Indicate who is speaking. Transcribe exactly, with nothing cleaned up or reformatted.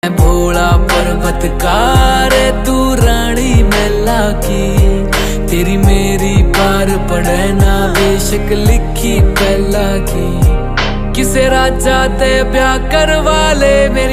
Speaker 1: भोला पर्वतकार तू रानी मैला की, तेरी मेरी पार पड़े ना बेशक लिखी पहला की। किसे राजा ते ब्याह करवा ले मेरी